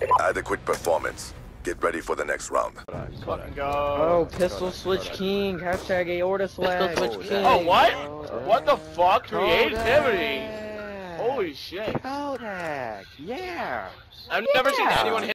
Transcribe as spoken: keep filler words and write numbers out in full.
Adequate performance. Get ready for the next round. Fucking go. Oh, pistol switch king. Hashtag aorta swag. Pistol switch king. Oh, what? Kodak. What the fuck? Creativity. Kodak. Holy shit. Kodak. Yeah. I've never seen anyone hit